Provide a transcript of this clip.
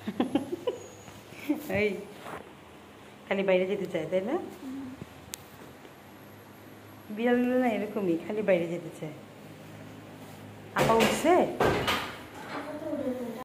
এই খালি বাইরে যেতে চায়, তাই না? বিড়ালগুলো না এরকমই, খালি বাইরে যেতে চায়। আপা উঠছে?